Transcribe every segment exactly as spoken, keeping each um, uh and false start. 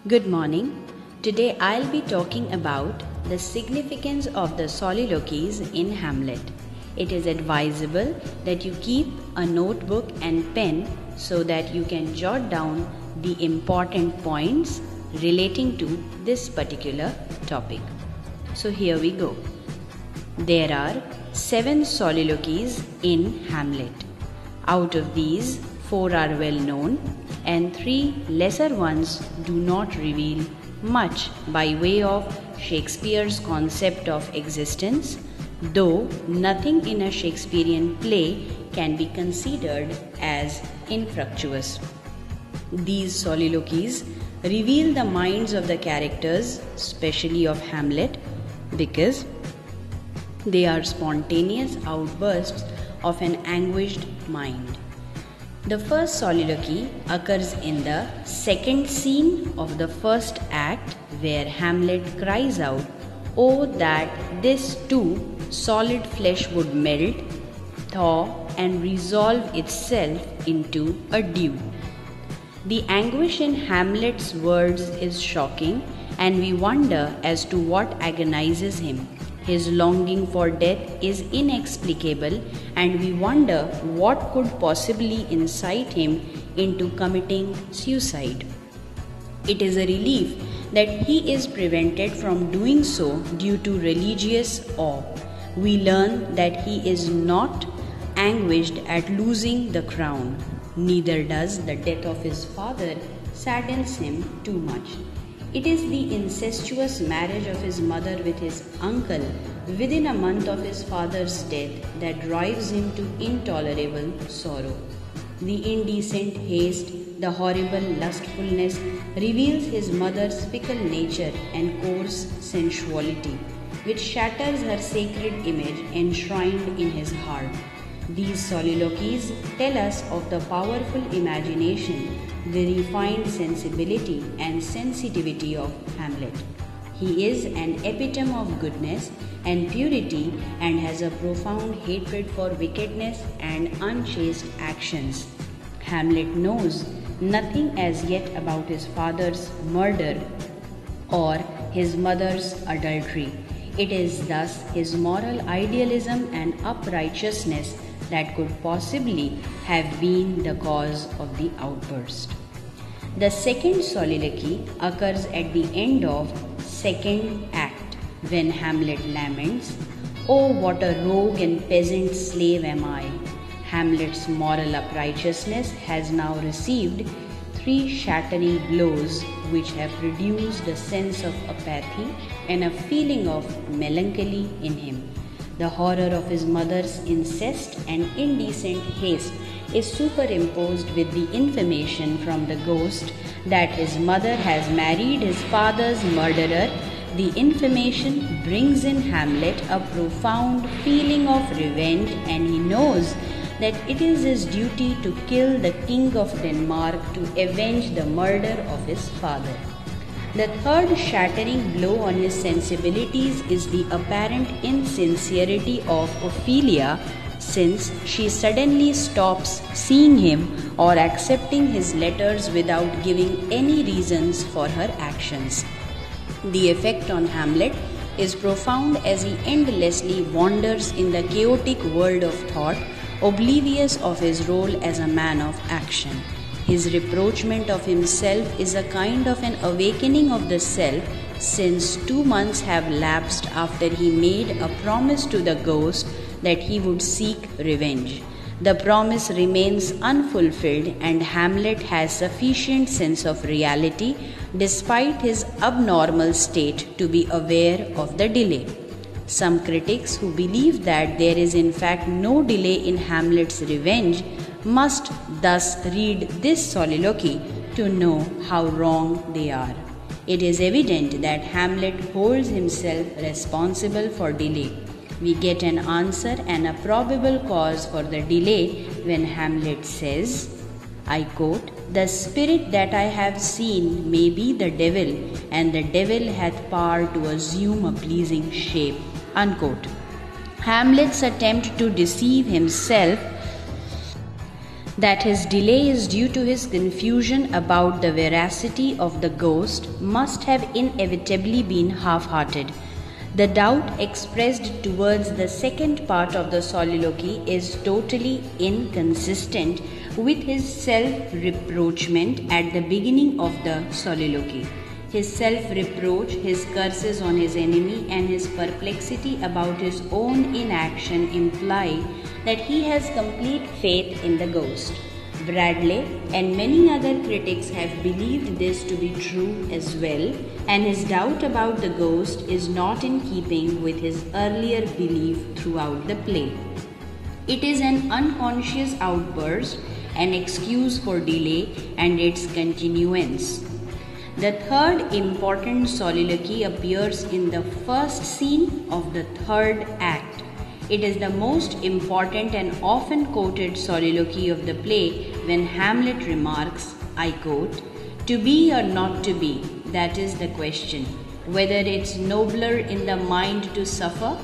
Good morning. Today I'll be talking about the significance of the soliloquies in Hamlet. It is advisable that you keep a notebook and pen so that you can jot down the important points relating to this particular topic. So here we go. There are seven soliloquies in Hamlet. Out of these, four are well known and three lesser ones do not reveal much by way of Shakespeare's concept of existence, though nothing in a Shakespearean play can be considered as infructuous. These soliloquies reveal the minds of the characters, especially of Hamlet, because they are spontaneous outbursts of an anguished mind. The first soliloquy occurs in the second scene of the first act, where Hamlet cries out, "Oh, that this too solid flesh would melt, thaw, and resolve itself into a dew." The anguish in Hamlet's words is shocking, and we wonder as to what agonizes him. His longing for death is inexplicable, and we wonder what could possibly incite him into committing suicide. It is a relief that he is prevented from doing so due to religious awe. We learn that he is not anguished at losing the crown. Neither does the death of his father saddens him too much. It is the incestuous marriage of his mother with his uncle within a month of his father's death that drives him to intolerable sorrow. The indecent haste, the horrible lustfulness reveals his mother's fickle nature and coarse sensuality, which shatters her sacred image enshrined in his heart. These soliloquies tell us of the powerful imagination, the refined sensibility and sensitivity of Hamlet. He is an epitome of goodness and purity and has a profound hatred for wickedness and unchaste actions. Hamlet knows nothing as yet about his father's murder or his mother's adultery. It is thus his moral idealism and uprightness that could possibly have been the cause of the outburst. The second soliloquy occurs at the end of second act, when Hamlet laments, "Oh, what a rogue and peasant slave am I." Hamlet's moral uprightness has now received three shattering blows which have produced a sense of apathy and a feeling of melancholy in him. The horror of his mother's incest and indecent haste is superimposed with the information from the ghost that his mother has married his father's murderer. The information brings in Hamlet a profound feeling of revenge, and he knows that it is his duty to kill the King of Denmark to avenge the murder of his father. The third shattering blow on his sensibilities is the apparent insincerity of Ophelia, since she suddenly stops seeing him or accepting his letters without giving any reasons for her actions. The effect on Hamlet is profound as he endlessly wanders in the chaotic world of thought, oblivious of his role as a man of action. His reproachment of himself is a kind of an awakening of the self, since two months have lapsed after he made a promise to the ghost that he would seek revenge. The promise remains unfulfilled, and Hamlet has sufficient sense of reality, despite his abnormal state, to be aware of the delay. Some critics who believe that there is in fact no delay in Hamlet's revenge must thus read this soliloquy to know how wrong they are. It is evident that Hamlet holds himself responsible for delay. We get an answer and a probable cause for the delay when Hamlet says, I quote, "The spirit that I have seen may be the devil, and the devil hath power to assume a pleasing shape." Unquote. Hamlet's attempt to deceive himself That his delay is due to his confusion about the veracity of the ghost must have inevitably been half-hearted. The doubt expressed towards the second part of the soliloquy is totally inconsistent with his self-reproachment at the beginning of the soliloquy. His self-reproach, his curses on his enemy, and his perplexity about his own inaction imply that he has complete faith in the ghost. Bradley and many other critics have believed this to be true as well, and his doubt about the ghost is not in keeping with his earlier belief throughout the play. It is an unconscious outburst, an excuse for delay and its continuance. The third important soliloquy appears in the first scene of the third act. It is the most important and often quoted soliloquy of the play when Hamlet remarks, I quote, "To be or not to be, that is the question, whether it's nobler in the mind to suffer,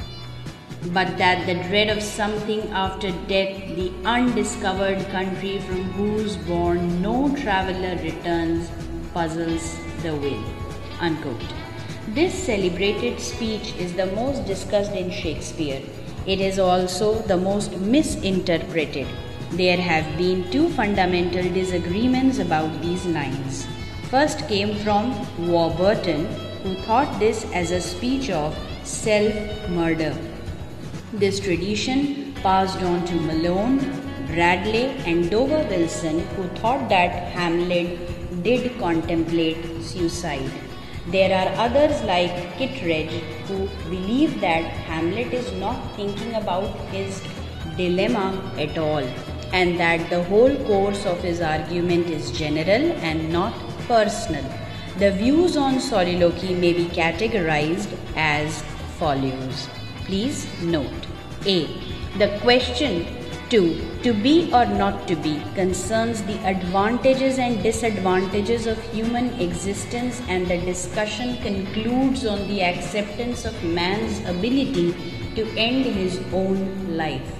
but that the dread of something after death, the undiscovered country from whose bourne no traveller returns, puzzles the will." Unquote. This celebrated speech is the most discussed in Shakespeare. It is also the most misinterpreted. There have been two fundamental disagreements about these lines. First came from Warburton, who thought this as a speech of self-murder. This tradition passed on to Malone, Bradley, and Dover Wilson, who thought that Hamlet did contemplate suicide. There are others like Kittredge who believe that Hamlet is not thinking about his dilemma at all, and that the whole course of his argument is general and not personal. The views on soliloquy may be categorized as follows. Please note. A. The question two. To be or not to be concerns the advantages and disadvantages of human existence, and the discussion concludes on the acceptance of man's ability to end his own life.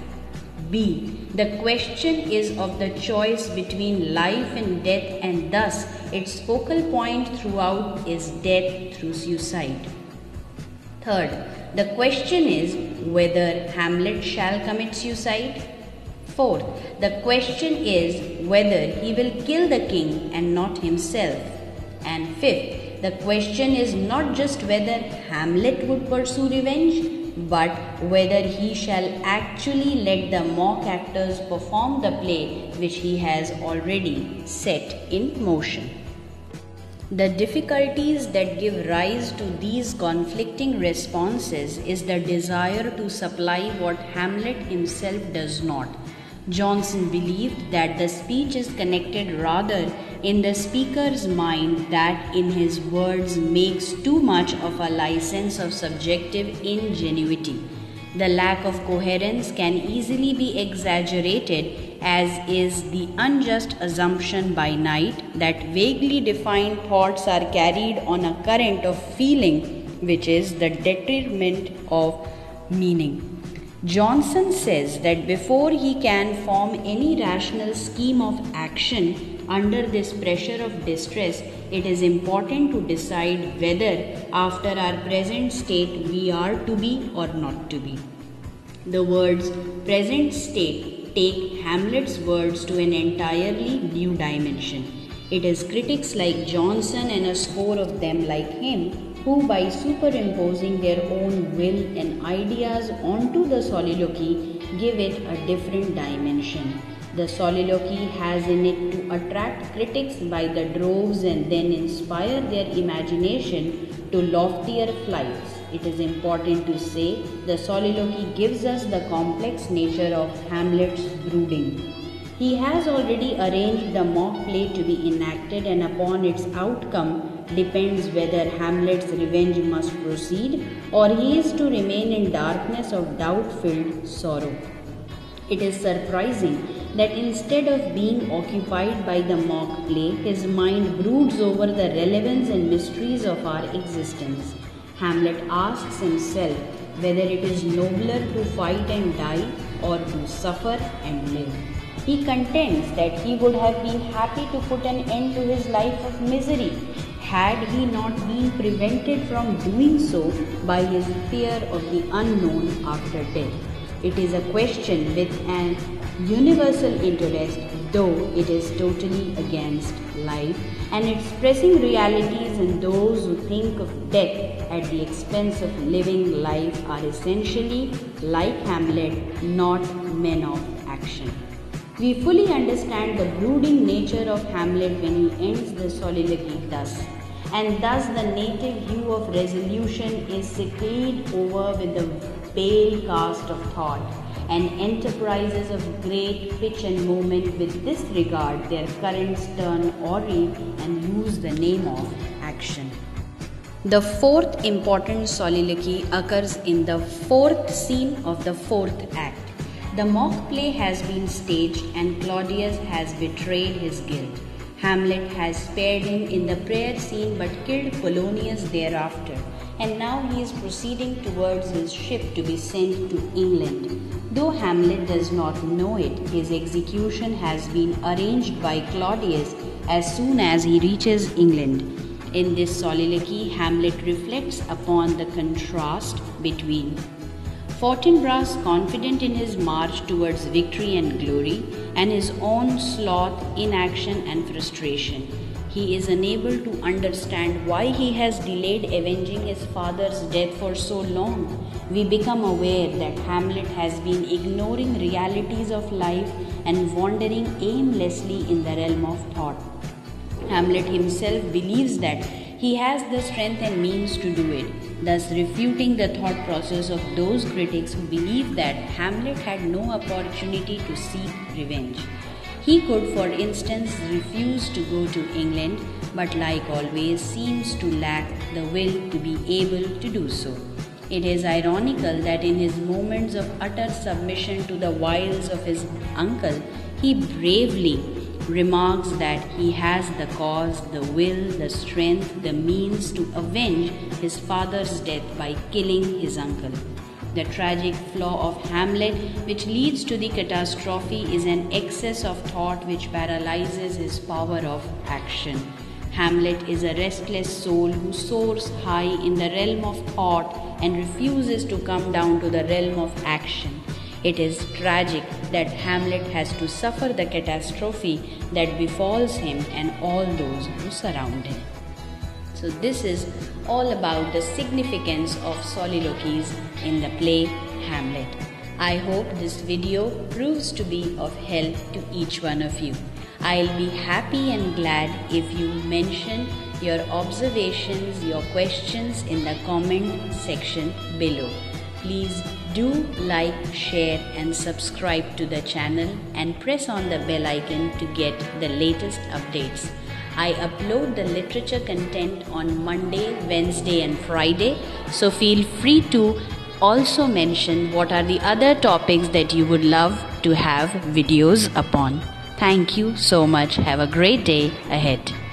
B. The question is of the choice between life and death, and thus its focal point throughout is death through suicide. Third, the question is whether Hamlet shall commit suicide. Fourth, the question is whether he will kill the king and not himself. And fifth, the question is not just whether Hamlet would pursue revenge, but whether he shall actually let the mock actors perform the play which he has already set in motion. The difficulties that give rise to these conflicting responses is the desire to supply what Hamlet himself does not. Johnson believed that the speech is connected rather in the speaker's mind that in his words makes too much of a license of subjective ingenuity. The lack of coherence can easily be exaggerated, as is the unjust assumption by Knight that vaguely defined thoughts are carried on a current of feeling, which is the detriment of meaning. Johnson says that before he can form any rational scheme of action under this pressure of distress, it is important to decide whether after our present state we are to be or not to be. The words present state take Hamlet's words to an entirely new dimension. It is critics like Johnson and a score of them like him who, by superimposing their own will and ideas onto the soliloquy, give it a different dimension. The soliloquy has in it to attract critics by the droves and then inspire their imagination to loftier flights. It is important to say the soliloquy gives us the complex nature of Hamlet's brooding. He has already arranged the mock play to be enacted, and upon its outcome depends whether Hamlet's revenge must proceed or he is to remain in darkness of doubt-filled sorrow. It is surprising that instead of being occupied by the mock play, his mind broods over the relevance and mysteries of our existence. Hamlet asks himself whether it is nobler to fight and die or to suffer and live. He contends that he would have been happy to put an end to his life of misery had he not been prevented from doing so by his fear of the unknown after death. It is a question with an universal interest, though it is totally against life and its pressing realities, and those who think of death at the expense of living life are essentially, like Hamlet, not men of action. We fully understand the brooding nature of Hamlet when he ends the soliloquy thus, and thus the native hue of resolution is secreted over with the pale cast of thought, and enterprises of great pitch and moment with disregard their current stern order and use the name of action. The fourth important soliloquy occurs in the fourth scene of the fourth act. The mock play has been staged and Claudius has betrayed his guilt. Hamlet has spared him in the prayer scene but killed Polonius thereafter, and now he is proceeding towards his ship to be sent to England. Though Hamlet does not know it, his execution has been arranged by Claudius as soon as he reaches England. In this soliloquy, Hamlet reflects upon the contrast between Fortinbras, confident in his march towards victory and glory, and his own sloth, inaction, and frustration. He is unable to understand why he has delayed avenging his father's death for so long. We become aware that Hamlet has been ignoring realities of life and wandering aimlessly in the realm of thought. Hamlet himself believes that he has the strength and means to do it, thus refuting the thought process of those critics who believe that Hamlet had no opportunity to seek revenge. He could, for instance, refuse to go to England, but like always seems to lack the will to be able to do so. It is ironical that in his moments of utter submission to the wiles of his uncle, he bravely remarks that he has the cause, the will, the strength, the means to avenge his father's death by killing his uncle. The tragic flaw of Hamlet, which leads to the catastrophe, is an excess of thought which paralyzes his power of action. Hamlet is a restless soul who soars high in the realm of thought and refuses to come down to the realm of action. It is tragic that Hamlet has to suffer the catastrophe that befalls him and all those who surround him. So this is all about the significance of soliloquies in the play Hamlet. I hope this video proves to be of help to each one of you. I'll be happy and glad if you mention your observations, your questions in the comment section below. Please do like, share and subscribe to the channel and press on the bell icon to get the latest updates. I upload the literature content on Monday, Wednesday and Friday, so feel free to also mention what are the other topics that you would love to have videos upon. Thank you so much. Have a great day ahead.